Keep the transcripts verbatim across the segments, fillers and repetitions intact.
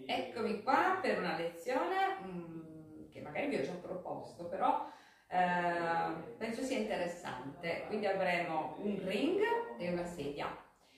Eccomi qua per una lezione mh, che magari vi ho già proposto, però eh, penso sia interessante. Quindi avremo un ring e una sedia.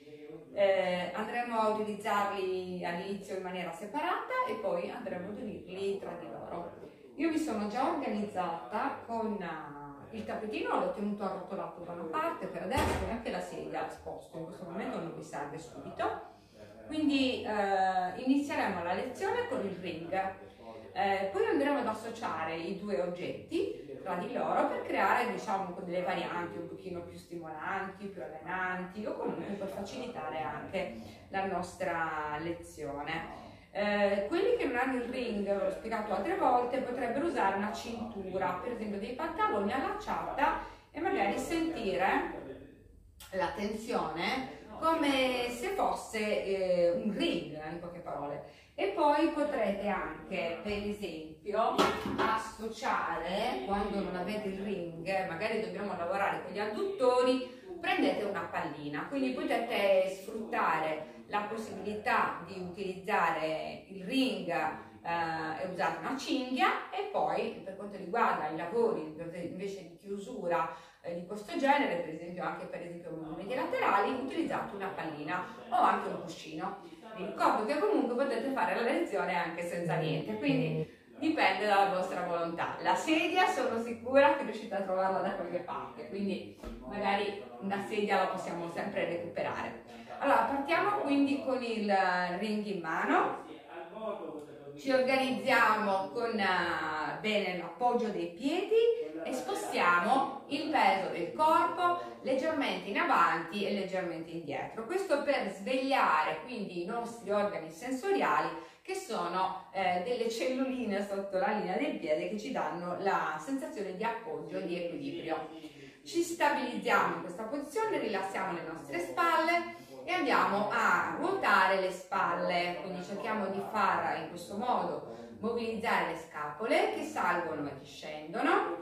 Eh, andremo a utilizzarli all'inizio in maniera separata e poi andremo ad unirli tra di loro. Io mi sono già organizzata con uh, il tappetino, l'ho tenuto arrotolato da una parte per adesso, e anche la sedia sposto, in questo momento non mi serve subito. Quindi eh, inizieremo la lezione con il ring, eh, poi andremo ad associare i due oggetti tra di loro per creare, diciamo, delle varianti un pochino più stimolanti, più allenanti o comunque per facilitare anche la nostra lezione. Eh, quelli che non hanno il ring, l'ho spiegato altre volte, potrebbero usare una cintura, per esempio dei pantaloni allacciata e magari sentire la tensione come se fosse eh, un ring, in poche parole. E poi potrete anche, per esempio, associare, quando non avete il ring, magari dobbiamo lavorare con gli adduttori, prendete una pallina, quindi potete sfruttare la possibilità di utilizzare il ring eh, e usare una cinghia, e poi per quanto riguarda i lavori invece di chiusura eh, di questo genere, per esempio anche per esempio movimenti laterali, utilizzate una pallina o anche un cuscino. Vi ricordo che comunque potete fare la lezione anche senza niente, quindi dipende dalla vostra volontà. La sedia sono sicura che riuscite a trovarla da qualche parte, quindi magari una sedia la possiamo sempre recuperare. Allora, partiamo quindi con il ring in mano. Ci organizziamo con uh, bene l'appoggio dei piedi e spostiamo il peso del corpo leggermente in avanti e leggermente indietro. Questo per svegliare quindi i nostri organi sensoriali, che sono eh, delle celluline sotto la linea del piede che ci danno la sensazione di appoggio e di equilibrio. Ci stabilizziamo in questa posizione, rilassiamo le nostre spalle e andiamo a ruotare le spalle, quindi cerchiamo di far in questo modo mobilizzare le scapole che salgono e che scendono,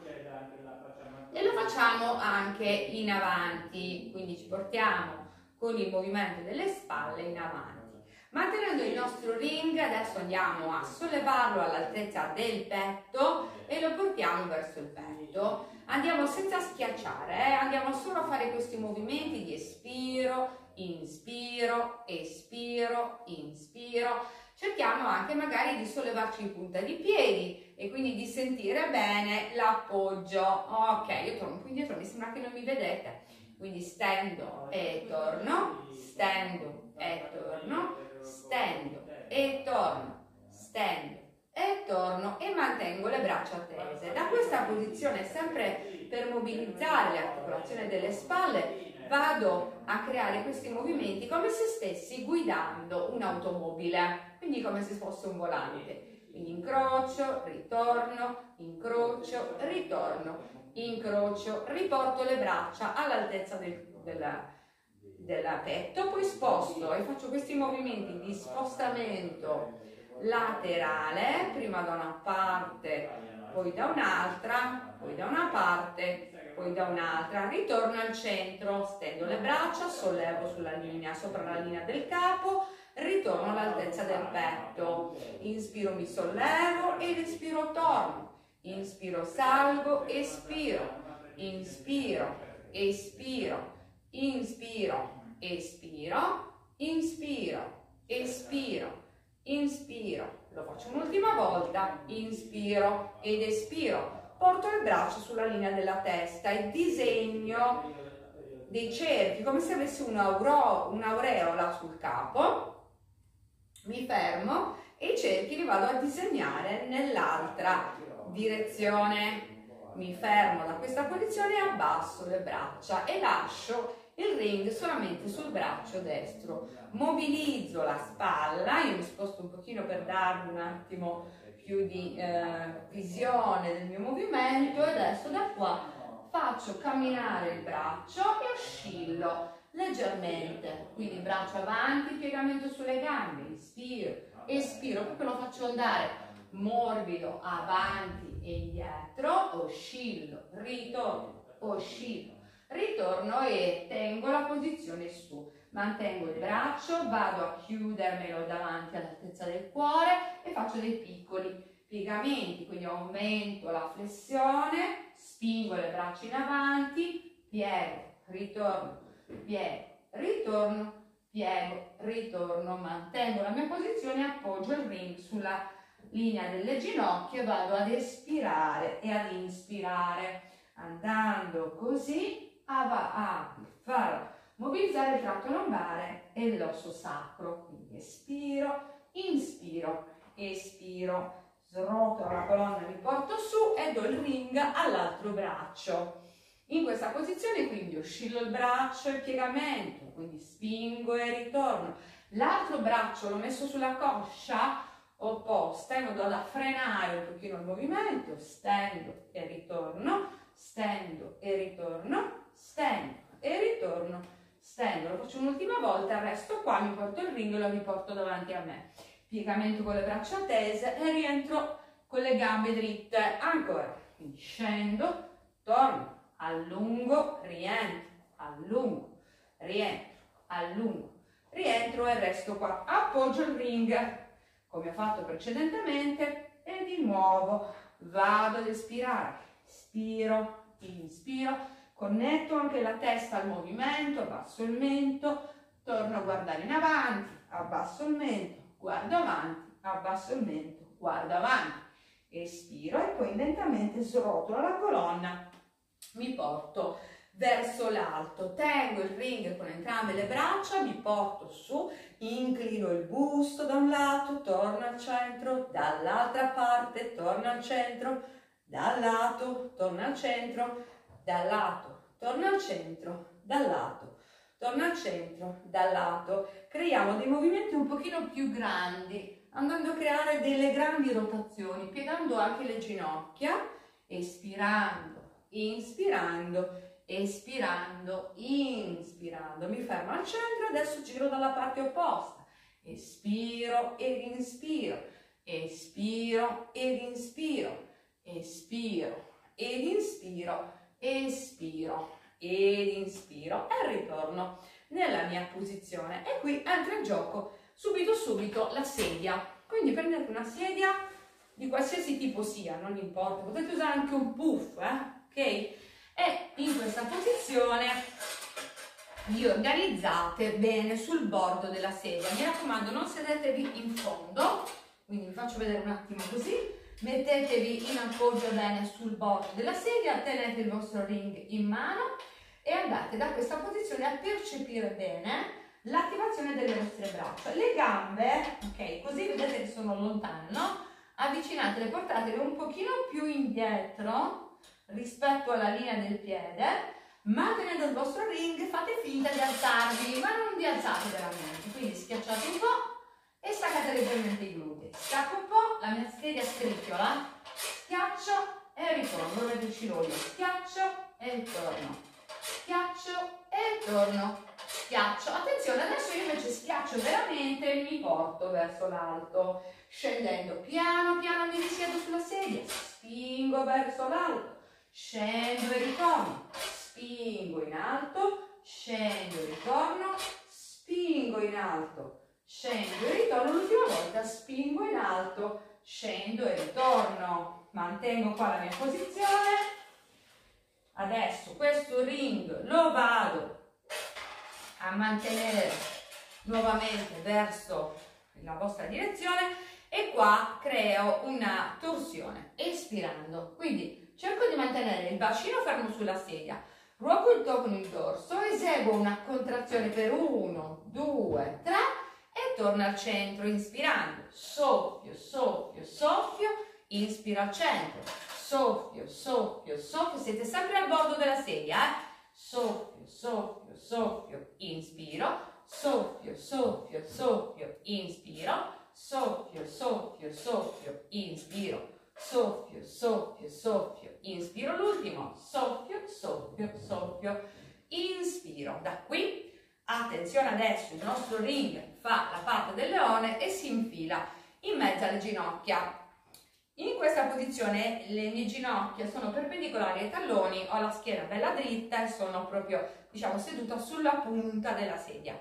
e lo facciamo anche in avanti, quindi ci portiamo con il movimento delle spalle in avanti. Mantenendo il nostro ring, adesso andiamo a sollevarlo all'altezza del petto e lo portiamo verso il petto. Andiamo senza schiacciare, eh? Andiamo solo a fare questi movimenti di espiro, inspiro, espiro, inspiro. Cerchiamo anche magari di sollevarci in punta di piedi e quindi di sentire bene l'appoggio. Ok, io torno più indietro, mi sembra che non mi vedete. Quindi stendo e torno, stendo e torno, stendo e torno, stendo e torno e mantengo le braccia tese. Da questa posizione, sempre per mobilizzare le articolazioni delle spalle, vado a creare questi movimenti come se stessi guidando un'automobile, quindi come se fosse un volante. Quindi incrocio, ritorno, incrocio, ritorno, incrocio, riporto le braccia all'altezza del, del, del petto, poi sposto e faccio questi movimenti di spostamento laterale, prima da una parte, poi da un'altra, poi da una parte, poi da un'altra, ritorno al centro, stendo le braccia, sollevo sulla linea, sopra la linea del capo, ritorno all'altezza del petto, inspiro, mi sollevo ed espiro, torno, inspiro, salgo, espiro, inspiro, espiro, inspiro, espiro, inspiro, espiro, inspiro, lo faccio un'ultima volta, inspiro ed espiro, porto il braccio sulla linea della testa e disegno dei cerchi come se avessi un'aureola sul capo. Mi fermo e i cerchi li vado a disegnare nell'altra direzione. Mi fermo da questa posizione e abbasso le braccia e lascio il ring solamente sul braccio destro. Mobilizzo la spalla, io mi sposto un pochino per darvi un attimo più di eh, visione del mio movimento, e adesso da qua faccio camminare il braccio e oscillo leggermente, quindi braccio avanti, piegamento sulle gambe, inspiro, espiro, proprio lo faccio andare morbido avanti e indietro, oscillo, ritorno, oscillo, ritorno e tengo la posizione su. mantengo il braccio, vado a chiudermelo davanti all'altezza del cuore e faccio dei piccoli piegamenti, quindi aumento la flessione, spingo le braccia in avanti, piego, ritorno, piego, ritorno, piego, ritorno, mantengo la mia posizione, appoggio il ring sulla linea delle ginocchia e vado ad espirare e ad inspirare, andando così a, a far mobilizzare il tratto lombare e l'osso sacro. Quindi espiro, inspiro, espiro, srotolo la colonna, mi porto su e do il ring all'altro braccio. In questa posizione quindi oscillo il braccio e piegamento, quindi spingo e ritorno. L'altro braccio l'ho messo sulla coscia opposta in modo da frenare un pochino il movimento, stendo e ritorno, stendo e ritorno, stendo e ritorno, stendo. Lo faccio un'ultima volta, resto qua, mi porto il ring e lo riporto davanti a me. Piegamento con le braccia tese e rientro con le gambe dritte. Ancora, quindi scendo, torno, allungo, rientro, allungo, rientro, allungo, rientro e resto qua. Appoggio il ring come ho fatto precedentemente e di nuovo vado ad espirare, spiro, inspiro, connetto anche la testa al movimento, abbasso il mento, torno a guardare in avanti, abbasso il mento, guardo avanti, abbasso il mento, guardo avanti, espiro e poi lentamente srotolo la colonna, mi porto verso l'alto, tengo il ring con entrambe le braccia, mi porto su, inclino il busto da un lato, torno al centro, dall'altra parte, torno al centro, dal lato, torno al centro, dal lato, torno al centro, dal lato, torno al centro, dal lato. Creiamo dei movimenti un pochino più grandi, andando a creare delle grandi rotazioni, piegando anche le ginocchia, espirando, inspirando, espirando, inspirando, mi fermo al centro, adesso giro dalla parte opposta, espiro ed inspiro, espiro ed inspiro, espiro ed inspiro, espiro ed inspiro e ritorno nella mia posizione. E qui entra in gioco subito subito la sedia, quindi prendete una sedia di qualsiasi tipo sia, non importa, potete usare anche un puff, eh? Ok? E in questa posizione vi organizzate bene sul bordo della sedia. Mi raccomando, non sedetevi in fondo, quindi vi faccio vedere un attimo così. Mettetevi in appoggio bene sul bordo della sedia, tenete il vostro ring in mano e andate da questa posizione a percepire bene l'attivazione delle vostre braccia. Le gambe, ok, così vedete che sono lontane, no? Avvicinatele, portatele un pochino più indietro rispetto alla linea del piede, mantenendo il vostro ring, fate finta di alzarvi, ma non vi alzate veramente, quindi schiacciate un po' e staccate leggermente i glutei, stacco un po', la mia sedia scricchiola, schiaccio e ritorno, dove ci voglio, schiaccio e ritorno, schiaccio e ritorno, schiaccio, attenzione, adesso io invece schiaccio veramente e mi porto verso l'alto, scendendo piano piano mi risiedo sulla sedia, spingo verso l'alto, scendo e ritorno, spingo in alto, scendo e ritorno, spingo in alto, scendo e ritorno, l'ultima volta spingo in alto, scendo e ritorno, mantengo qua la mia posizione. Adesso questo ring lo vado a mantenere nuovamente verso la vostra direzione e qua creo una torsione espirando, quindi cerco di mantenere il bacino fermo sulla sedia, ruoto il tocco con il dorso, eseguo una contrazione per uno, due, tre e torno al centro inspirando, soffio, soffio, soffio, inspiro al centro, soffio, soffio, soffio, siete sempre al bordo della sedia, eh? Soffio, soffio, soffio, inspiro, soffio, soffio, soffio, inspiro, soffio, soffio, soffio, inspiro, soffio, soffio, soffio, inspiro, l'ultimo, soffio, soffio, soffio, inspiro. Da qui, attenzione, adesso il nostro ring fa la parte del leone e si infila in mezzo alle ginocchia. In questa posizione le mie ginocchia sono perpendicolari ai talloni, ho la schiena bella dritta e sono proprio, diciamo, seduta sulla punta della sedia.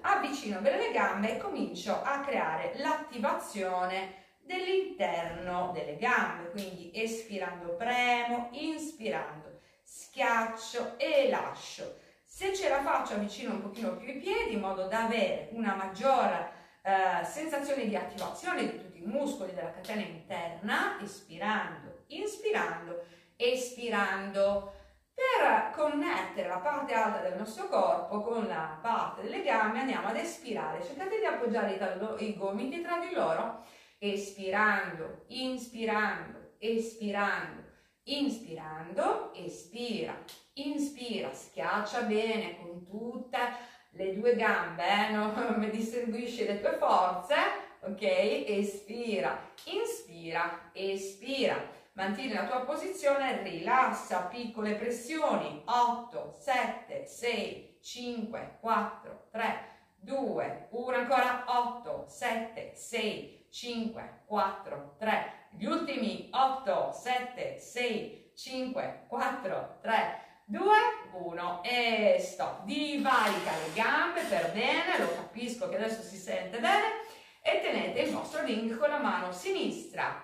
avvicino bene le gambe e comincio a creare l'attivazione dell'interno delle gambe, quindi espirando premo, inspirando schiaccio e lascio. Se ce la faccio avvicino un pochino più i piedi in modo da avere una maggiore eh, sensazione di attivazione di tutti i muscoli della catena interna, espirando, inspirando, espirando. Per connettere la parte alta del nostro corpo con la parte delle gambe andiamo ad espirare, cercate di appoggiare i, i gomiti tra di loro, espirando, inspirando, espirando, inspirando, espira, inspira, schiaccia bene con tutte le due gambe, eh? Non distribuisci le tue forze, ok? Espira, inspira, espira. Mantieni la tua posizione, rilassa, piccole pressioni, otto, sette, sei, cinque, quattro, tre, due, uno, ancora, otto, sette, sei, cinque, quattro, tre, gli ultimi, otto, sette, sei, cinque, quattro, tre, due, uno e stop. Divarica le gambe per bene, lo capisco che adesso si sente bene, e tenete il vostro ring con la mano sinistra.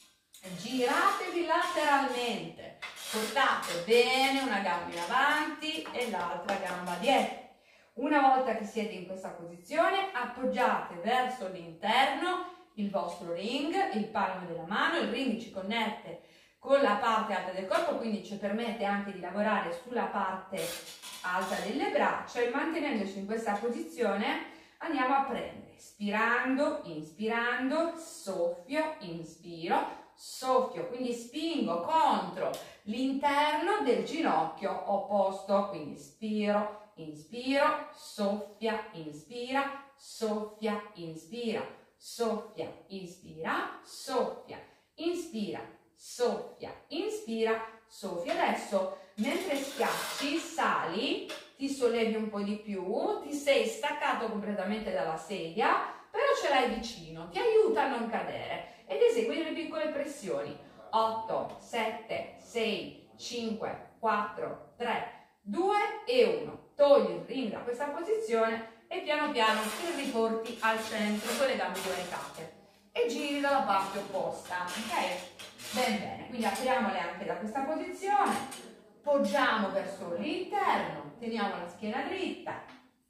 Giratevi lateralmente, portate bene una gamba in avanti e l'altra gamba dietro. Una volta che siete in questa posizione, appoggiate verso l'interno il vostro ring, il palmo della mano. Il ring ci connette con la parte alta del corpo, quindi ci permette anche di lavorare sulla parte alta delle braccia, e mantenendoci in questa posizione andiamo a prendere, ispirando, inspirando, soffio, inspiro, soffio, quindi spingo contro l'interno del ginocchio opposto, quindi spiro, inspiro, soffia, inspira, soffia, inspira, soffia, inspira, soffia, inspira, soffia, inspira, soffia. Adesso mentre schiacci, sali, ti sollevi un po' di più, ti sei staccato completamente dalla sedia, però ce l'hai vicino, ti aiuta a non cadere. Ed esegui delle piccole pressioni, otto, sette, sei, cinque, quattro, tre, due e uno. Togli il ring da questa posizione e piano piano ti riporti al centro con le gambe divaricate e giri dalla parte opposta, ok? Ben bene, quindi apriamole anche da questa posizione, poggiamo verso l'interno, teniamo la schiena dritta,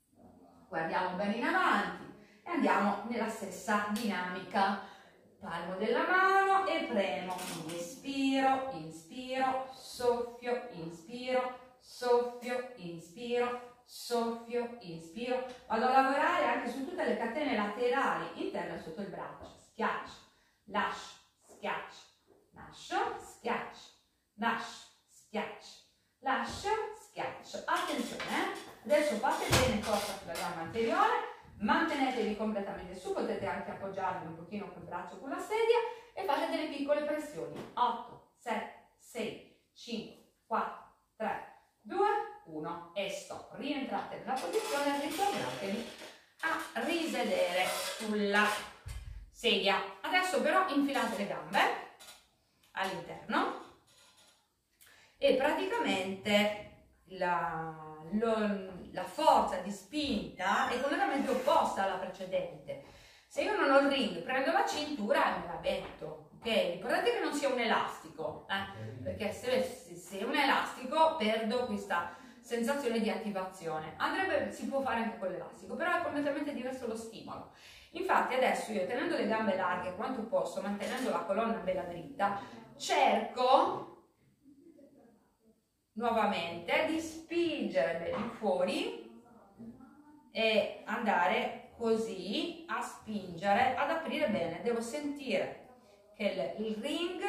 guardiamo bene in avanti e andiamo nella stessa dinamica. Palmo della mano e premo, inspiro, inspiro, soffio, inspiro, soffio, inspiro, soffio, inspiro. Vado a lavorare anche su tutte le catene laterali interne sotto il braccio. Schiaccio, lascio, schiaccio, lascio, schiaccio, lascio, schiaccio, lascio, schiaccio. Attenzione, eh? Adesso fate bene forza sulla gamba anteriore. Mantenetevi completamente su, potete anche appoggiarvi un pochino col braccio con la sedia e fate delle piccole pressioni. otto, sette, sei, cinque, quattro, tre, due, uno e stop. Rientrate nella posizione e ritornatevi a risedere sulla sedia. Adesso però infilate le gambe all'interno e praticamente la... Lo, la forza di spinta è completamente opposta alla precedente. Se io non ho il ring, prendo la cintura e me la metto, ok? Ricordate che non sia un elastico, eh? Perché se, se è un elastico perdo questa sensazione di attivazione. Andrebbe, si può fare anche con l'elastico, però è completamente diverso lo stimolo. Infatti adesso io, tenendo le gambe larghe quanto posso, mantenendo la colonna bella dritta, cerco nuovamente di spingere bene fuori e andare così a spingere, ad aprire bene. Devo sentire che il, il ring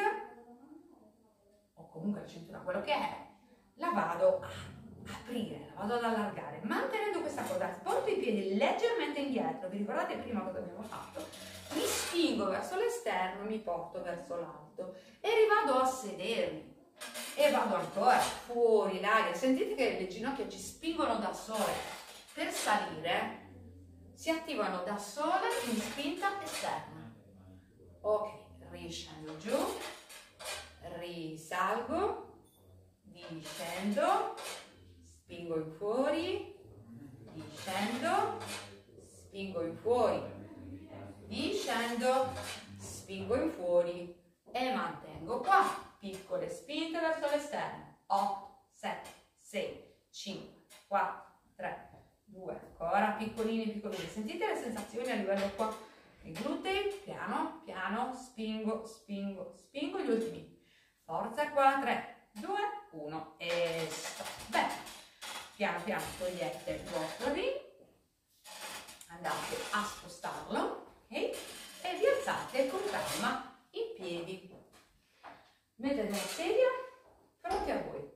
o comunque la cintura, quello che è, la vado a aprire, la vado ad allargare, mantenendo questa cosa. Porto i piedi leggermente indietro. Vi ricordate prima cosa abbiamo fatto? Mi spingo verso l'esterno, mi porto verso l'alto e rivado a sedermi. E vado ancora fuori l'aria. Sentite che le ginocchia ci spingono da sole. Per salire si attivano da sole in spinta esterna. Ok, riscendo giù, risalgo, discendo, spingo in fuori, discendo, spingo in fuori, discendo, spingo in fuori e mantengo qua, piccole spinte verso l'esterno, otto, sette, sei, cinque, quattro, tre, due, ancora piccolini, piccolini, sentite le sensazioni a livello qua, i glutei, piano, piano, spingo, spingo, spingo, gli ultimi, forza qua, tre, due, uno e stop, bene, piano piano togliete il vostro ring, andate a spostarlo, ok? E vi alzate con calma in piedi. Mettete una sedia pronti a voi.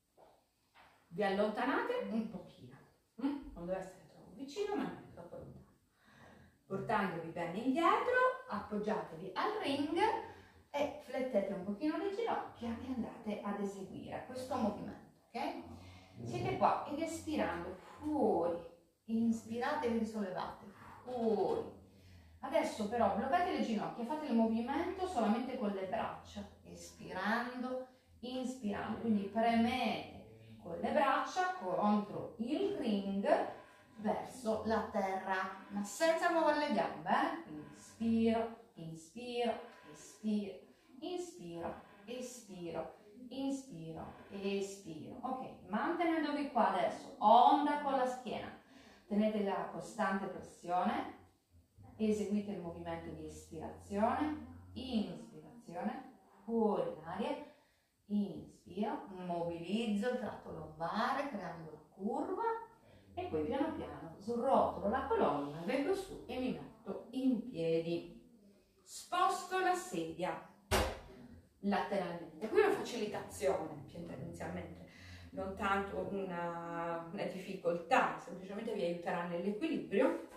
Vi allontanate un pochino. Mm? Non deve essere troppo vicino, ma non troppo lontano. Portandovi bene indietro, appoggiatevi al ring e flettete un pochino le ginocchia e andate ad eseguire questo movimento, ok? Siete qua ed espirando fuori. Inspirate e vi risollevate, fuori. Adesso però bloccate le ginocchia, fate il movimento solamente con le braccia, espirando, inspirando, quindi premete con le braccia contro il ring verso la terra, ma senza muovere le gambe, eh? Inspiro, inspiro, espiro, inspiro, espiro, inspiro, espiro. Ok, mantenendovi qua adesso, onda con la schiena. Tenete la costante pressione, eseguite il movimento di espirazione, inspirazione, fuori l'aria, inspiro, mobilizzo il tratto lombare creando la curva e poi piano piano srotolo la colonna, vengo su e mi metto in piedi. Sposto la sedia lateralmente, qui una facilitazione tendenzialmente. Non tanto una, una difficoltà, semplicemente vi aiuterà nell'equilibrio.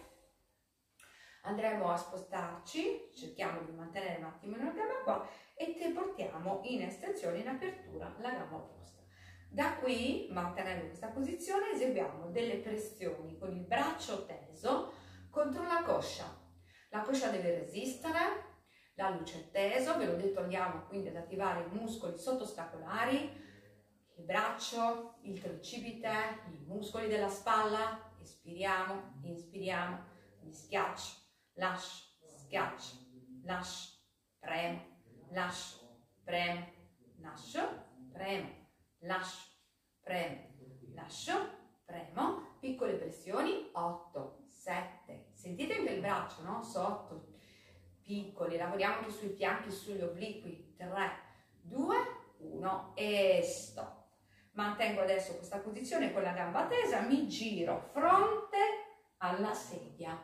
Andremo a spostarci, cerchiamo di mantenere un attimo la gamba qua e te portiamo in estensione, in apertura, la gamba opposta. Da qui, mantenendo questa posizione, eseguiamo delle pressioni con il braccio teso contro la coscia. La coscia deve resistere, la luce è teso, ve l'ho detto, andiamo quindi ad attivare i muscoli sottostacolari, il braccio, il tricipite, i muscoli della spalla, espiriamo, inspiriamo, mi schiaccio, lascio, schiaccio, lascio, premo, lascio, premo, lascio, premo, lascio, premo, lascio, premo, piccole pressioni, otto, sette, sentite anche il braccio, no? Sotto, piccoli, lavoriamo anche sui fianchi e sugli obliqui, tre, due, uno e stop. Mantengo adesso questa posizione con la gamba tesa, mi giro fronte alla sedia.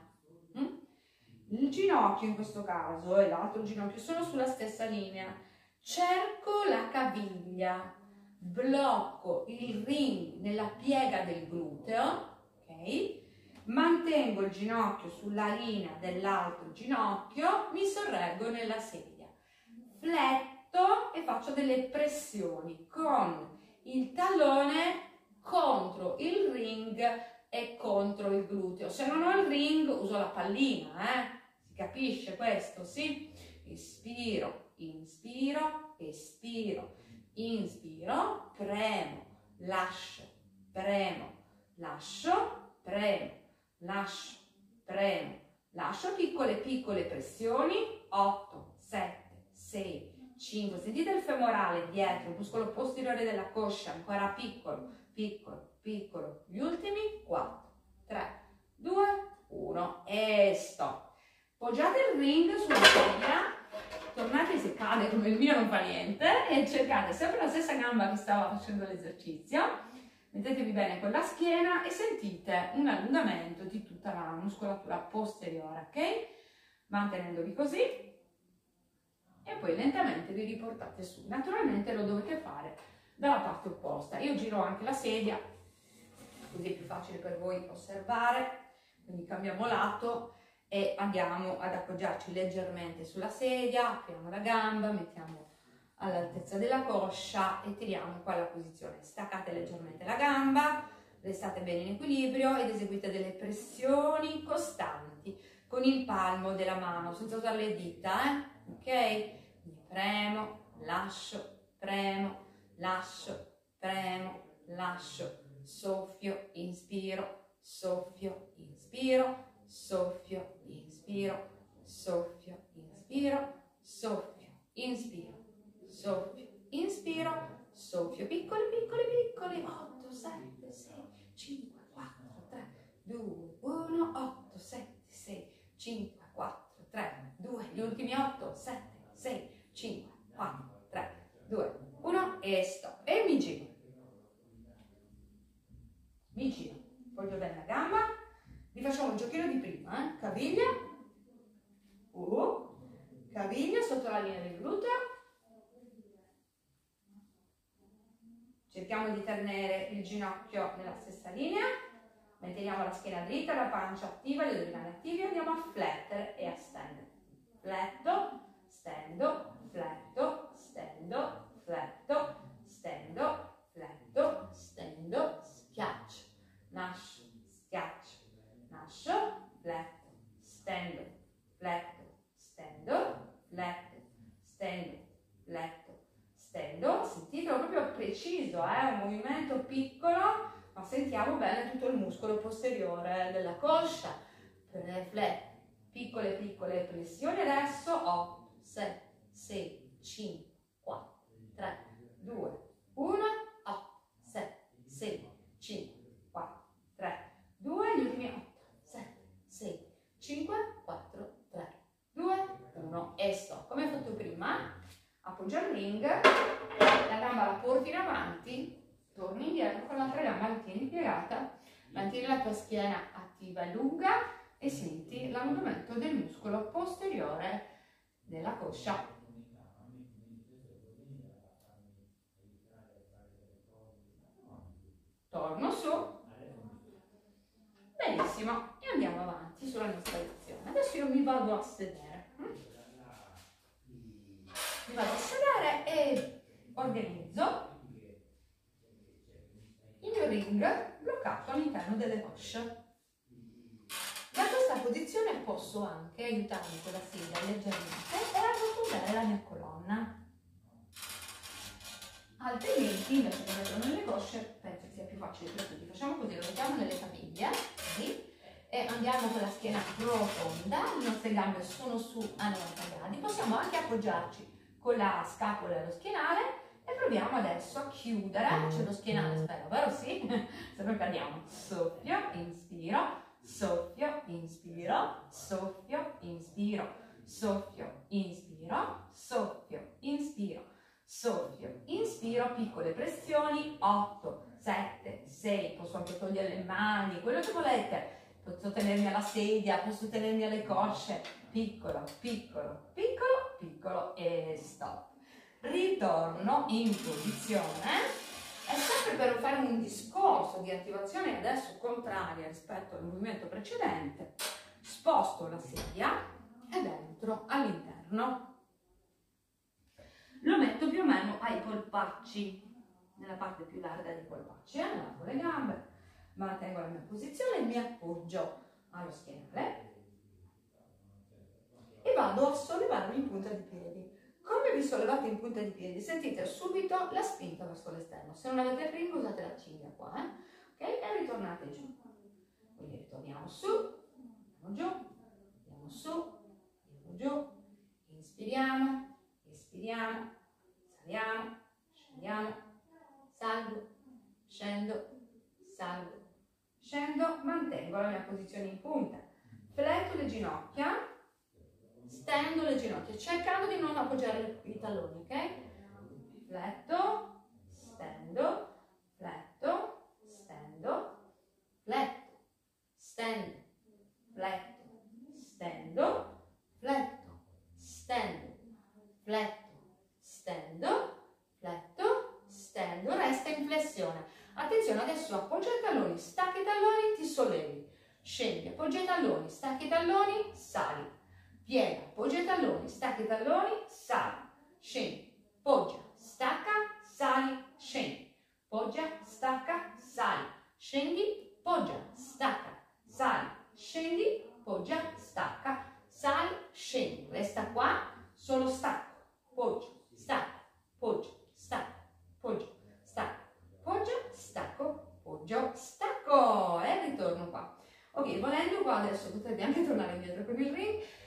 Il ginocchio in questo caso e l'altro ginocchio sono sulla stessa linea. Cerco la caviglia, blocco il ring nella piega del gluteo, ok? Mantengo il ginocchio sulla linea dell'altro ginocchio, mi sorreggo nella sedia. Fletto e faccio delle pressioni con il tallone contro il ring e contro il gluteo. Se non ho il ring uso la pallina, eh? Si capisce questo, sì? Espiro, inspiro, espiro, inspiro, premo, lascio, premo, lascio, premo, lascio, premo, lascio, piccole piccole pressioni, otto, sette, sei, cinque, sentite il femorale dietro, il muscolo posteriore della coscia, ancora piccolo, piccolo, piccolo, gli ultimi, quattro, tre, due, uno e stop. Poggiate il ring sulla sedia, tornate se cade come il mio non fa niente e cercate sempre la stessa gamba che stava facendo l'esercizio, mettetevi bene con la schiena e sentite un allungamento di tutta la muscolatura posteriore, ok? Mantenendovi così e poi lentamente vi riportate su. Naturalmente lo dovete fare dalla parte opposta. Io giro anche la sedia, così è più facile per voi osservare, quindi cambiamo lato e andiamo ad appoggiarci leggermente sulla sedia, apriamo la gamba, mettiamo all'altezza della coscia e tiriamo qua la posizione. Staccate leggermente la gamba, restate bene in equilibrio ed eseguite delle pressioni costanti con il palmo della mano, senza usare le dita, eh? Ok? Quindi premo, lascio, premo, lascio, premo, lascio, soffio, inspiro, soffio, inspiro, soffio, inspiro, soffio, inspiro, soffio, inspiro, soffio, inspiro, soffio, piccoli, piccoli, piccoli, otto, sette, sei, cinque, quattro, tre, due, uno, otto, sette, sei, cinque, quattro, tre, due, gli ultimi otto, sette, sei, cinque, quattro, tre, due, uno e stop. E mi giro. Mi giro. Voglio bene la gamba. Rifacciamo il giochino di prima, eh? Caviglia. Uh. Caviglia sotto la linea del gluteo. Cerchiamo di tenere il ginocchio nella stessa linea. Manteniamo la schiena dritta, la pancia attiva, gli addominali attivi. Andiamo a flettere e a stendere. Fletto, stendo, fletto, stendo, fletto, stendo, fletto, stendo, schiaccio, nascio, schiaccio, nascio, fletto, stendo, fletto, stendo, fletto, stendo, fletto, stendo. Sentitelo proprio preciso, è eh? un movimento piccolo, ma sentiamo bene tutto il muscolo posteriore della coscia. Fletto, piccole piccole flessioni adesso. Otto, sette, sei, cinque, quattro, tre, due, uno, otto, sette, sei, cinque, quattro, tre, due, gli ultimi otto, sette, sei, cinque, quattro, tre, due, uno e stop. Come fatto prima, appoggia il ring, la gamba la porti in avanti, torni indietro con l'altra gamba, la tieni piegata, mantieni la tua schiena attiva e lunga e senti l'allungamento del muscolo posteriore della coscia. Torno su. Benissimo. E andiamo avanti sulla nostra lezione. Adesso io mi vado a sedere. Mi vado a sedere e organizzo il ring bloccato all'interno delle cosce. Da questa posizione posso anche aiutarmi con la sedia leggermente e arrotondare la mia colonna. Altrimenti, invece di metterlo nelle cosce, penso sia più facile per tutti. Facciamo così, lo mettiamo nelle caviglie, così, e andiamo con la schiena rotonda, le nostre gambe sono su a novanta gradi. Possiamo anche appoggiarci con la scapola e lo schienale e proviamo adesso a chiudere. C'è lo schienale, spero, vero? Sì? Se no cadiamo. Soffio, inspiro. Soffio, inspiro, soffio, inspiro, soffio, inspiro, soffio, inspiro, soffio, inspiro, piccole pressioni, otto, sette, sei, posso anche togliere le mani, quello che volete, posso tenermi alla sedia, posso tenermi alle cosce, piccolo, piccolo, piccolo, piccolo e stop. Ritorno in posizione. È sempre per fare un discorso di attivazione adesso contraria rispetto al movimento precedente. Sposto la sedia ed entro all'interno. Lo metto più o meno ai polpacci, nella parte più larga dei polpacci. Allargo le gambe, mantengo la mia posizione e mi appoggio allo schienale e vado a sollevarmi in punta di piedi. Come vi sollevate in punta di piedi, sentite subito la spinta verso l'esterno. Se non avete ring, usate la cinghia qua, eh? Ok? E ritornate giù. Quindi ritorniamo su, andiamo giù, andiamo su, andiamo giù, inspiriamo, espiriamo, saliamo, scendiamo, salgo, scendo, salgo, scendo, mantengo la mia posizione in punta. Fletto le ginocchia. Stendo le ginocchia, cercando di non appoggiare i talloni, ok? Fletto, stendo, fletto, stendo, fletto, stendo, fletto, stendo, fletto, stendo, fletto, stendo, fletto, stendo, resta in flessione. Attenzione, adesso appoggia i talloni, stacca i talloni, ti sollevi, scendi, appoggia i talloni, stacca i talloni, sali. Piega, poggia i talloni, stacca i talloni, sali, scendi, poggia, stacca, sali, scendi, poggia, stacca, sali, scendi, poggia, stacca, sali, scendi, poggia, stacca, sali, scendi. Resta qua, solo stacco, poggia, stacca, poggia, stacca, poggia, stacca, poggia, stacco, poggio, stacco e ritorno qua. Ok, volendo qua adesso potrebbe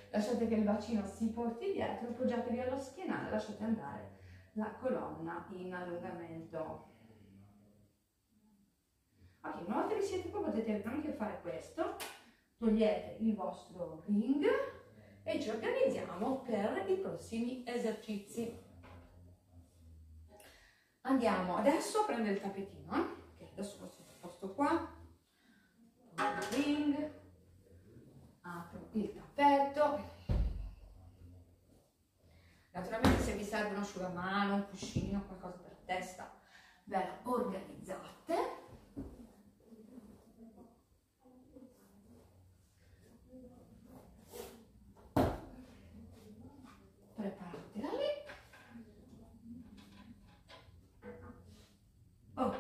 lasciate che il bacino si porti dietro, appoggiatevi allo schienale, lasciate andare la colonna in allungamento. Ok, una volta che siete qua potete anche fare questo, togliete il vostro ring e ci organizziamo per i prossimi esercizi. Andiamo adesso a prendere il tappetino, eh? Che adesso lo posto qua, il ring, apro il tappetto. Naturalmente se vi serve un asciugamano, un cuscino, qualcosa per la testa, ve la organizzate. Preparate da lì. Ok.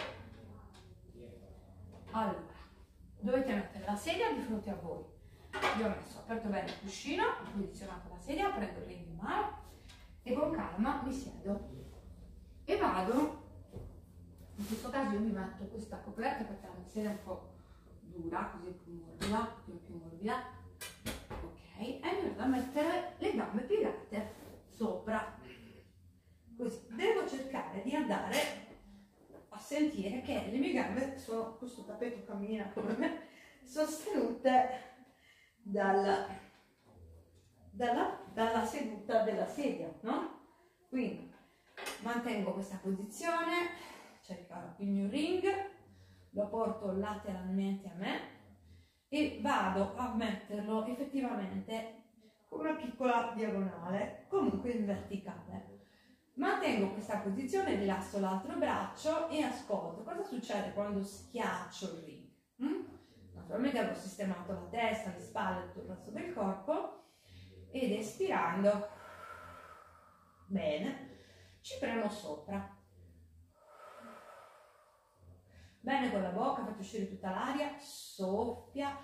Allora, dovete mettere la sedia di fronte a voi. Io ho messo, aperto bene il cuscino, ho posizionato la sedia, prendo il ring in mano e con calma mi siedo e vado. In questo caso io mi metto questa coperta perché la sedia è un po' dura, così è più morbida, più, più morbida. Ok, e mi vado a mettere le gambe piegate sopra. Così devo cercare di andare a sentire che le mie gambe sono, questo tappeto cammina come me, sostenute dalla, dalla, dalla seduta della sedia, no? Quindi mantengo questa posizione, cerco il mio ring, lo porto lateralmente a me e vado a metterlo effettivamente con una piccola diagonale, comunque in verticale. Mantengo questa posizione, rilasso l'altro braccio e ascolto cosa succede quando schiaccio il ring. Mm? Naturalmente avrò sistemato la testa, le spalle, tutto il resto del corpo ed espirando, bene, ci premo sopra. Bene con la bocca, fate uscire tutta l'aria, soffia,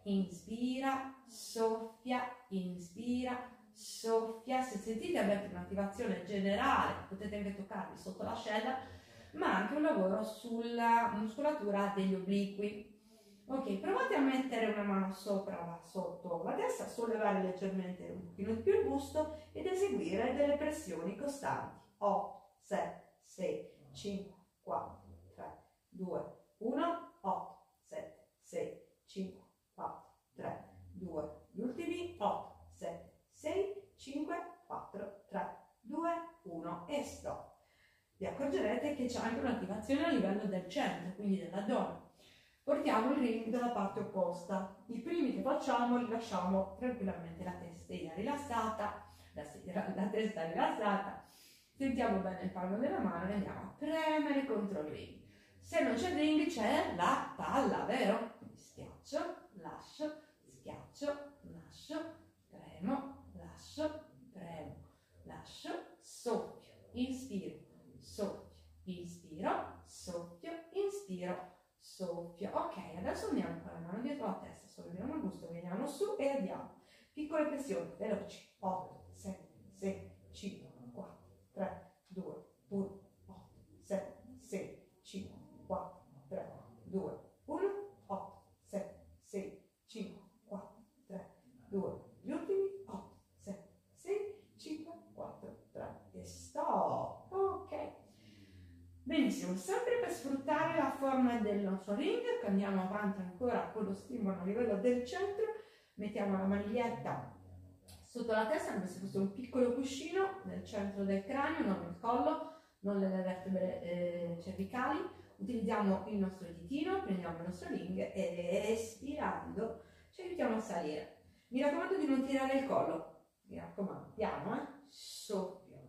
inspira, soffia, inspira, soffia. Se sentite avete un'attivazione generale, potete anche toccarvi sotto l'ascella, ma anche un lavoro sulla muscolatura degli obliqui. Ok, provate a mettere una mano sopra, sotto la testa, sollevare leggermente un pochino di più il busto ed eseguire delle pressioni costanti. otto, sette, sei, cinque, quattro, tre, due, uno, otto, sette, sei, cinque, quattro, tre, due, gli ultimi, otto, sette, sei, cinque, quattro, tre, due, uno e stop. Vi accorgerete che c'è anche un'attivazione a livello del centro, quindi dell'addome. Portiamo il ring dalla parte opposta. I primi che facciamo li lasciamo tranquillamente la testa rilassata, la, la testa rilassata. Sentiamo bene il palmo della mano e andiamo a premere contro il ring. Se non c'è il ring c'è la palla, vero? Quindi schiaccio, lascio, schiaccio, lascio, premo, lascio, premo, lascio, soffio, inspiro, soffio, inspiro, soffio, inspiro, soffio. Ok, adesso andiamo con la mano dietro la testa, solleviamo il busto, veniamo su e andiamo. Piccole pressioni, veloci. otto, sette, sei, cinque, quattro, tre, due, uno, otto, sette, sei, cinque, quattro, tre, due, uno, otto, sette, sei, cinque, quattro, tre, due, gli ultimi, otto, sette, sei, cinque, quattro, tre e stop. Ok. Benissimo, sempre per sfruttare la forma del nostro ring, andiamo avanti ancora con lo stimolo a livello del centro, mettiamo la maniglietta sotto la testa come se fosse un piccolo cuscino nel centro del cranio, non nel collo, non nelle vertebre eh, cervicali. Utilizziamo il nostro ditino, prendiamo il nostro ring e espirando ci aiutiamo a salire. Mi raccomando di non tirare il collo, mi raccomando, piano, eh? Soffio,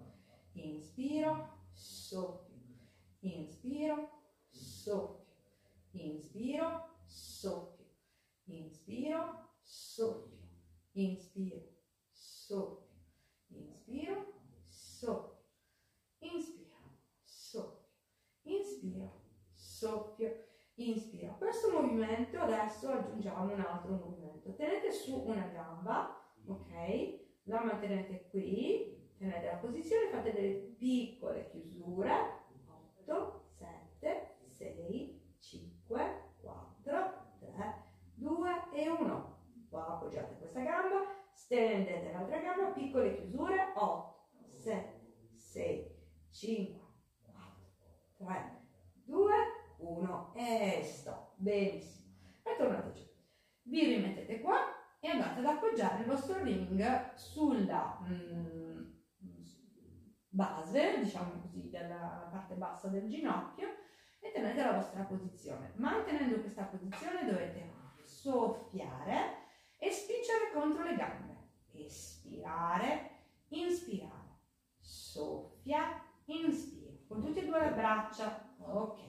inspiro, soffio. Inspiro, soffio, inspiro, soffio, inspiro, soffio, inspiro, soffio, inspiro, soffio, inspiro, soffio, inspiro, soffio, inspiro. A questo movimento adesso aggiungiamo un altro movimento. Tenete su una gamba, ok? La mantenete qui, tenete la posizione, fate delle piccole chiusure. sette, sei, cinque, quattro, tre, due e uno. Poi appoggiate questa gamba, stendete l'altra gamba, piccole chiusure, otto, sette, sei, cinque, quattro, tre, due, uno e stop. Benissimo. E tornate giù. Vi rimettete qua e andate ad appoggiare il vostro ring sulla mm, base, diciamo così, della parte bassa del ginocchio e tenete la vostra posizione. Mantenendo questa posizione dovete soffiare e spingere contro le gambe. Espirare, inspirare, soffia, inspira, con tutte e due le braccia, ok,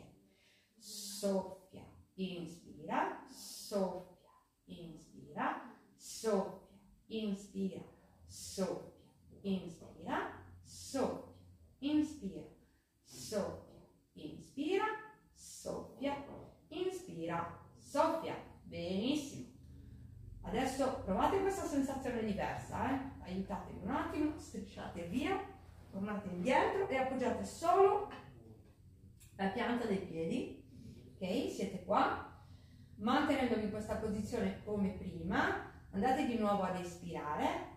soffia, inspira, soffia, inspira, soffia, inspira, soffia, inspira, soffia, inspira, soffia, inspira, soffia, inspira, soffia, benissimo. Adesso provate questa sensazione diversa, eh? Aiutatevi un attimo, strisciate via, tornate indietro e appoggiate solo la pianta dei piedi, ok? Siete qua, mantenendovi in questa posizione come prima, andate di nuovo ad espirare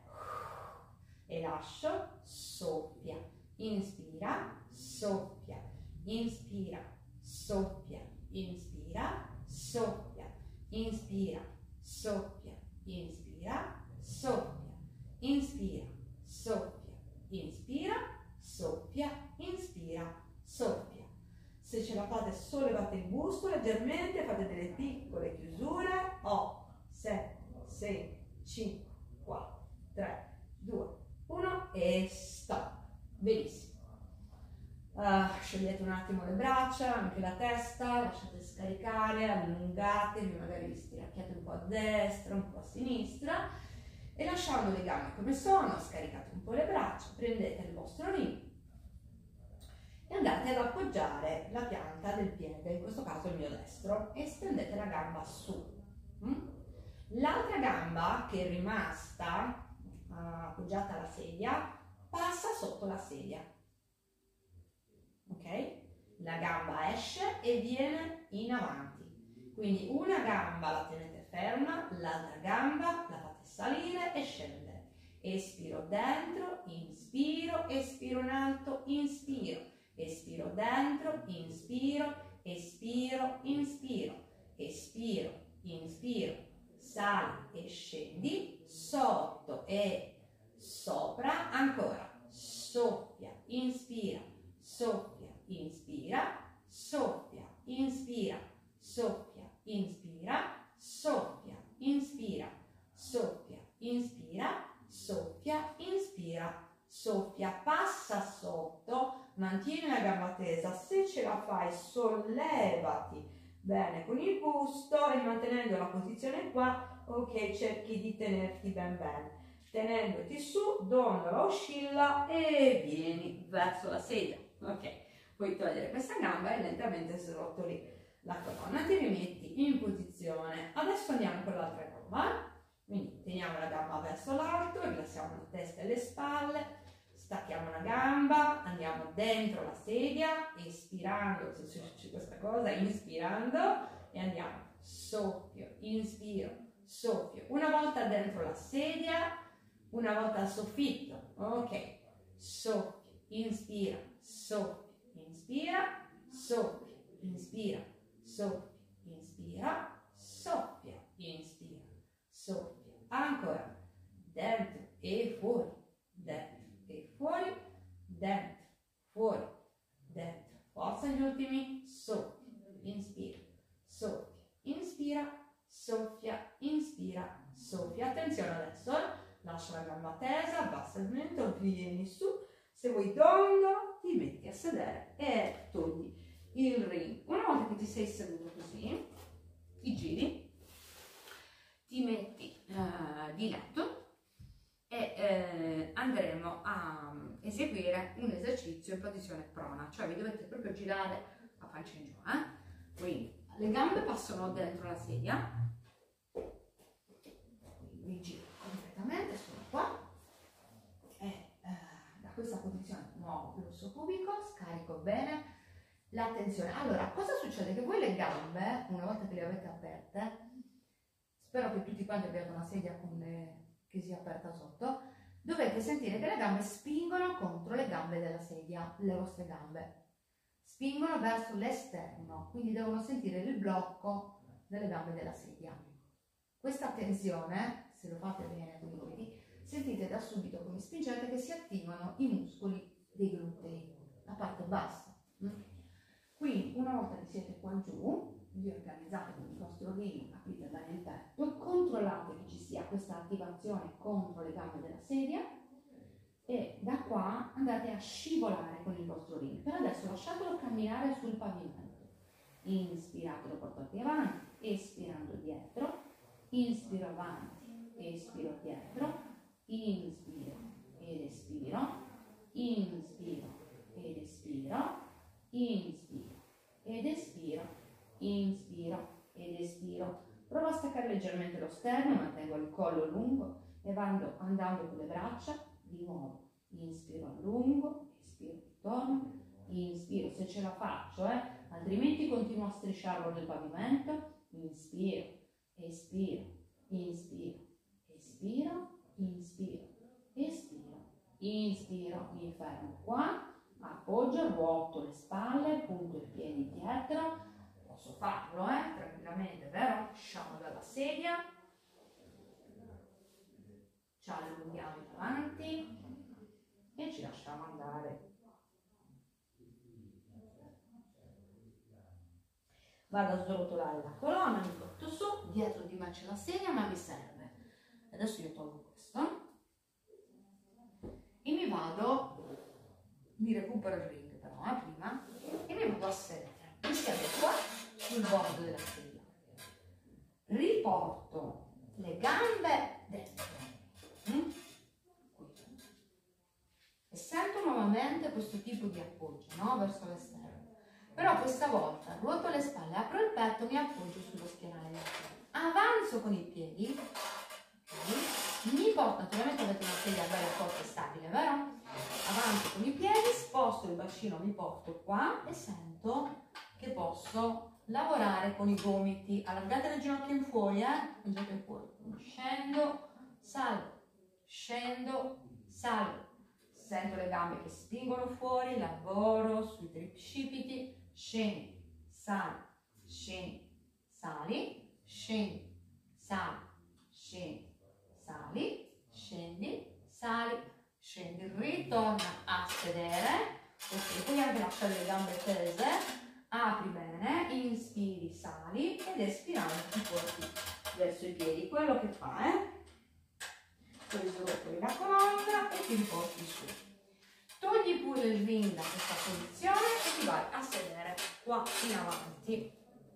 e lascio, soffia, inspira, soffia, inspira, soffia, inspira, soffia, inspira, soffia, inspira, soffia, inspira, soffia, inspira, soffia, inspira, soffia. Se ce la fate sollevate il busto leggermente, fate delle piccole chiusure, otto, sette, sei, cinque, quattro, tre, due, uno e stop. Benissimo. Uh, sciogliete un attimo le braccia, anche la testa, lasciate scaricare, allungatevi, magari vi stiracchiate un po' a destra, un po' a sinistra e lasciando le gambe come sono, scaricate un po' le braccia, prendete il vostro ring e andate ad appoggiare la pianta del piede, in questo caso il mio destro, e stendete la gamba su. Mm? L'altra gamba che è rimasta uh, appoggiata alla sedia passa sotto la sedia. Ok? La gamba esce e viene in avanti. Quindi una gamba la tenete ferma, l'altra gamba la fate salire e scendere. Espiro dentro, inspiro, espiro in alto, inspiro. Espiro dentro, inspiro, espiro, inspiro. Espiro, inspiro, sali e scendi, sotto e sopra, ancora. Soffia, inspira, soffia, inspira, soffia, inspira, soffia, inspira, soffia, inspira, soffia, inspira, soffia, inspira, soffia, passa sotto, mantieni la gamba tesa, se ce la fai sollevati bene con il busto e mantenendo la posizione qua, ok, cerchi di tenerti ben bene. Tenendoti su, dondola oscilla e vieni verso la sedia. Ok, puoi togliere questa gamba e lentamente srotoli la colonna, ti rimetti in posizione. Adesso andiamo con l'altra gamba, quindi teniamo la gamba verso l'alto, rilassiamo la testa e le spalle, stacchiamo la gamba, andiamo dentro la sedia, espirando, se c'è questa cosa, inspirando e andiamo, soffio, inspiro, soffio, una volta dentro la sedia, una volta al soffitto, ok, soffio, inspira, soffio, inspira, soffio, inspira, soffio, inspira, soffia, inspira, soffia, ancora, dentro e fuori, dentro e fuori, dentro, fuori, dentro, forza gli ultimi, soffia, inspira, soffia, inspira, soffia, inspira, soffia, attenzione adesso, lascia la gamba tesa, abbassa il mento, vieni su, se vuoi tondo, ti metti a sedere e togli il ring. Una volta che ti sei seduto così, ti giri, ti metti uh, di letto e eh, andremo a eseguire un esercizio in posizione prona, cioè vi dovete proprio girare a pancia in giù, eh? Quindi le gambe passano dentro la sedia, quindi mi giro completamente, sono qua e eh, da questa posizione muovo l'osso pubico, scarico bene l'attenzione. Allora, cosa succede? Che voi le gambe, una volta che le avete aperte, spero che tutti quanti abbiate una sedia con le che si è aperta sotto, dovete sentire che le gambe spingono contro le gambe della sedia, le vostre gambe. Spingono verso l'esterno, quindi devono sentire il blocco delle gambe della sedia. Questa tensione, se lo fate bene con i gomiti, sentite da subito come spingete che si attivano i muscoli dei glutei, la parte bassa. Quindi una volta che siete qua giù, vi organizzate con il vostro ring, aprite bene il petto, controllate che ci sia questa attivazione contro le gambe della sedia e da qua andate a scivolare con il vostro ring. Per adesso lasciatelo camminare sul pavimento. Inspirate, lo portate avanti, espirando dietro, inspiro avanti, espiro dietro, inspiro ed espiro, inspiro ed espiro, inspiro ed espiro, inspiro ed espiro. Provo a staccare leggermente lo sterno, mantengo il collo lungo e vado andando con le braccia di nuovo. Inspiro a lungo, espiro, ritorno, inspiro se ce la faccio, eh? Altrimenti continuo a strisciarlo nel pavimento. Inspiro, espiro, inspiro, espiro, inspiro, espiro, inspiro, mi fermo qua. Appoggio, ruoto le spalle, punto i piedi dietro, posso farlo eh, tranquillamente, vero? Usciamo dalla sedia, ci allunghiamo avanti e ci lasciamo andare. Vado a srotolare la colonna, mi porto su, dietro di me c'è la sedia ma mi serve. Adesso io tolgo questo e mi vado. Mi recupero il ring però, eh, prima, e mi vado a sedere. Mi siedo qua sul bordo della sedia. Riporto le gambe dentro. Mm? E sento nuovamente questo tipo di appoggio, no? Verso l'esterno. Però questa volta ruoto le spalle, apro il petto, mi appoggio sullo schienale. Avanzo con i piedi. Okay. Mi porto, naturalmente avete una sedia bella forte e stabile, vero? Avanti con i piedi, sposto il bacino, mi porto qua e sento che posso lavorare con i gomiti. Allargate le ginocchia in fuori, eh? Ginocchia in fuori. Scendo, salgo, scendo, salgo. Sento le gambe che spingono fuori, lavoro sui tricipiti, scendi, sali, scendi, sali, scendi, sali, scendi, sali, scendi, sali. Scendi, ritorna a sedere, ok, puoi anche lasciare le gambe tese, apri bene, inspiri, sali ed espirando ti porti verso i piedi, quello che fa, eh? Poi srotoli la colonna e ti riporti su. Togli pure il ring da questa posizione e ti vai a sedere qua in avanti.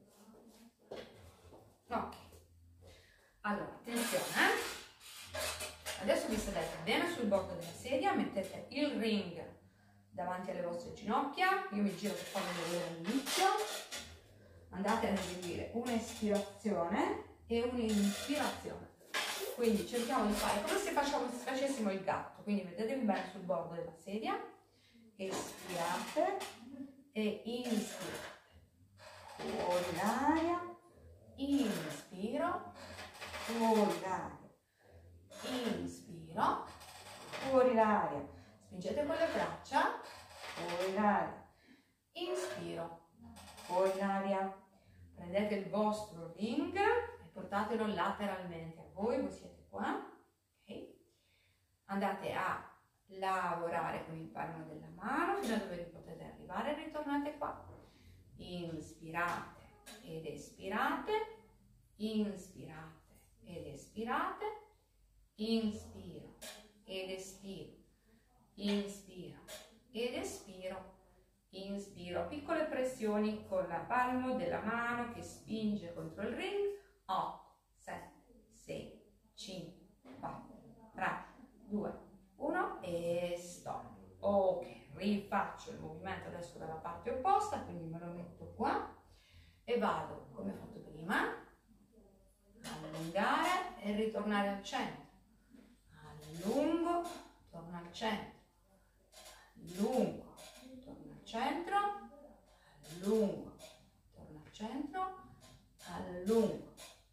Ok, allora, attenzione, eh? Adesso vi sedete bene sul bordo della sedia, mettete il ring davanti alle vostre ginocchia, io mi giro per farvi vedere all'inizio, andate a eseguire un'espirazione e un'inspirazione, quindi cerchiamo di fare come se facciamo, se facessimo il gatto, quindi mettetevi bene sul bordo della sedia, espirate e inspirate, fuori l'aria, inspiro, fuori l'aria. Inspiro, fuori l'aria, spingete con le braccia, fuori l'aria, inspiro, fuori l'aria, prendete il vostro ring e portatelo lateralmente a voi, voi siete qua, ok? Andate a lavorare con il palmo della mano fino a dove vi potete arrivare e ritornate qua, inspirate ed espirate, inspirate ed espirate, inspiro ed espiro, inspiro ed espiro, inspiro, piccole pressioni con la palma della mano che spinge contro il ring, otto, sette, sei, cinque, quattro, tre, due, uno e stop. Ok, rifaccio il movimento adesso dalla parte opposta, quindi me lo metto qua e vado come ho fatto prima, allungare e ritornare al centro. Allungo, torno al centro, allungo, torno al centro, allungo, torno al centro, allungo, torno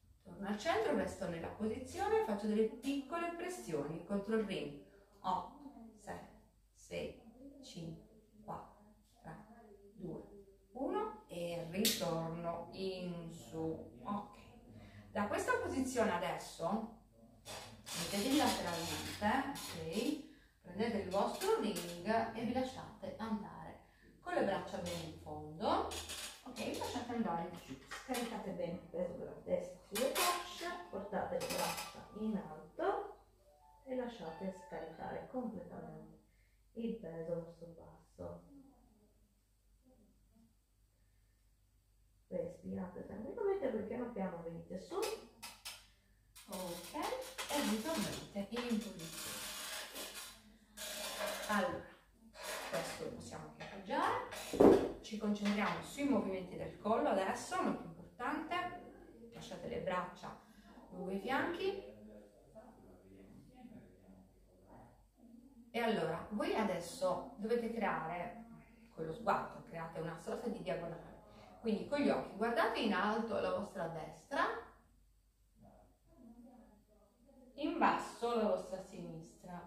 torno al centro, resto nella posizione, faccio delle piccole pressioni contro il ring. otto, sette, sei, cinque, quattro, tre, due, uno e ritorno in su. Ok. Da questa posizione adesso mettetevi lateralmente, ok? Prendete il vostro ring e vi lasciate andare con le braccia bene in fondo, ok? Lasciate andare giù, scaricate bene il peso della testa sulle cosce, portate le braccia in alto e lasciate scaricare completamente il peso verso il basso. Respirate tranquillamente perché piano piano venite su, ok? E ritornate in posizione. Allora, questo lo possiamo anche appoggiare, ci concentriamo sui movimenti del collo adesso, molto importante, lasciate le braccia lungo i fianchi. E allora, voi adesso dovete creare, con lo sguardo, create una sorta di diagonale, quindi con gli occhi guardate in alto la vostra destra, in basso la vostra sinistra.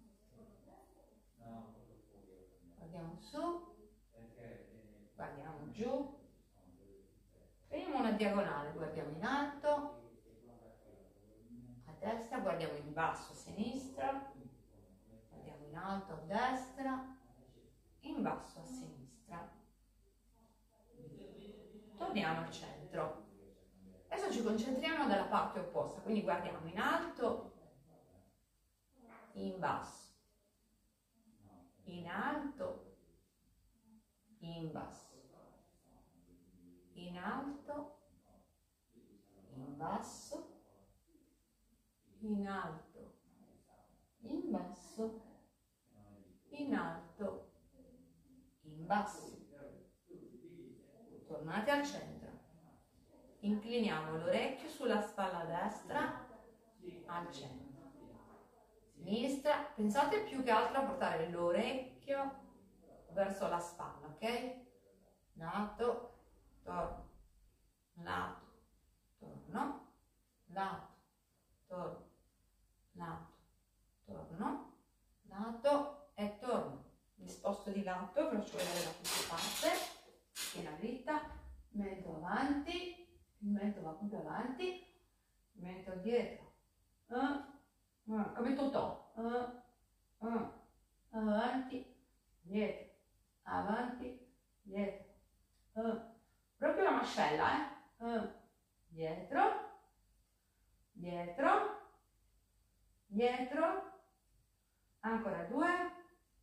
Guardiamo su, guardiamo giù, facciamo una diagonale, guardiamo in alto, a destra, guardiamo in basso a sinistra, guardiamo in alto a destra, in basso a sinistra. Torniamo al centro. Adesso ci concentriamo dalla parte opposta, quindi guardiamo in alto, in basso, in alto, in basso, in alto, in basso, in alto, in basso, in alto, in basso. Tornate al centro. Incliniamo l'orecchio sulla spalla destra al centro. Sinistra, pensate più che altro a portare l'orecchio verso la spalla, ok? Lato, torno, lato, torno, lato, torno, lato, torno, lato e torno. Mi sposto di lato, ve lo faccio vedere da questa parte, schiena dritta, mento avanti, il mento va più avanti, il mento dietro, uh, uh, come Totò, uh, uh, avanti, dietro, avanti, dietro, uh. Proprio la mascella, eh? Uh. Dietro, dietro, dietro, ancora due,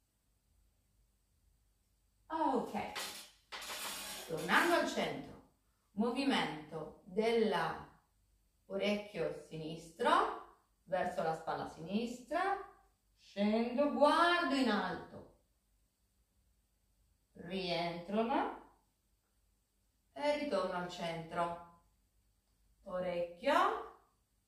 ok. Tornando al centro, movimento dell'orecchio sinistro verso la spalla sinistra, scendo, guardo in alto, rientro là e ritorno al centro. Orecchio,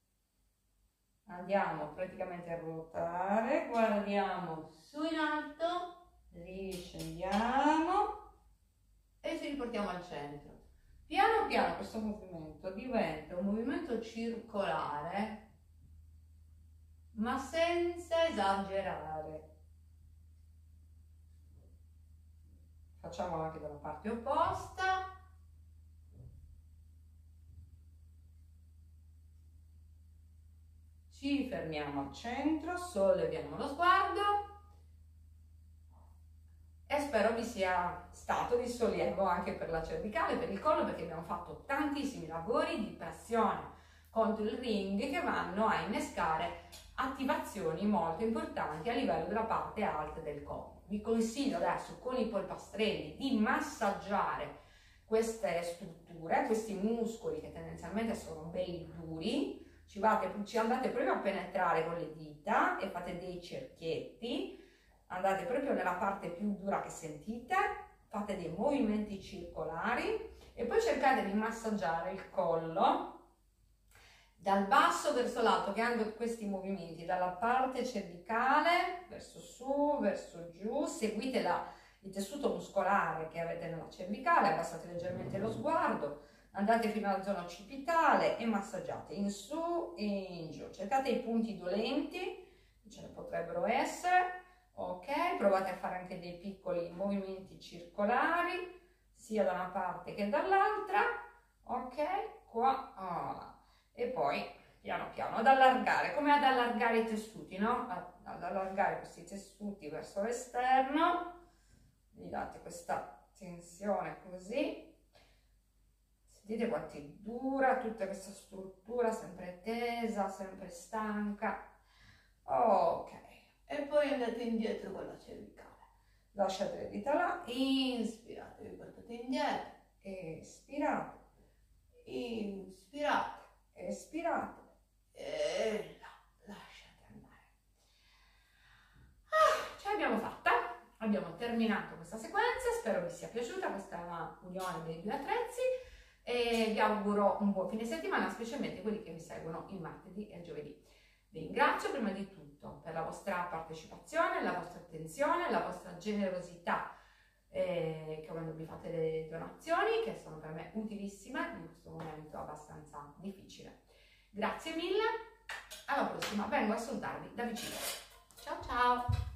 andiamo praticamente a ruotare, guardiamo su in alto, riscendiamo e ci riportiamo al centro. Piano piano questo movimento diventa un movimento circolare, ma senza esagerare. Facciamolo anche dalla parte opposta. Ci fermiamo al centro, solleviamo lo sguardo e spero vi sia stato di sollievo anche per la cervicale, per il collo, perché abbiamo fatto tantissimi lavori di pressione contro il ring che vanno a innescare attivazioni molto importanti a livello della parte alta del collo. Vi consiglio adesso con i polpastrelli di massaggiare queste strutture, questi muscoli che tendenzialmente sono belli duri. Ci, vate, ci andate proprio a penetrare con le dita e fate dei cerchietti, andate proprio nella parte più dura che sentite, fate dei movimenti circolari e poi cercate di massaggiare il collo dal basso verso l'alto, creando questi movimenti dalla parte cervicale verso su, verso giù. Seguite la, il tessuto muscolare che avete nella cervicale, abbassate leggermente lo sguardo, andate fino alla zona occipitale e massaggiate in su e in giù. Cercate i punti dolenti, ce ne potrebbero essere, ok? Provate a fare anche dei piccoli movimenti circolari, sia da una parte che dall'altra, ok? Qua, ah. E poi piano piano ad allargare, come ad allargare i tessuti, no? Ad allargare questi tessuti verso l'esterno, gli date questa tensione così. Sentite quanto è dura tutta questa struttura, sempre tesa, sempre stanca. Ok, e poi andate indietro con la cervicale. Lasciate le dita là, inspirate, vi portate indietro, espirate, inspirate, espirate, e là, lasciate andare. Ah, ce l'abbiamo fatta, abbiamo terminato questa sequenza, spero vi sia piaciuta questa unione dei due attrezzi. E vi auguro un buon fine settimana, specialmente quelli che mi seguono il martedì e il giovedì. Vi ringrazio prima di tutto per la vostra partecipazione, la vostra attenzione, la vostra generosità eh, quando vi fate le donazioni, che sono per me utilissime in questo momento abbastanza difficile. Grazie mille, alla prossima, vengo a salutarvi da vicino. Ciao ciao!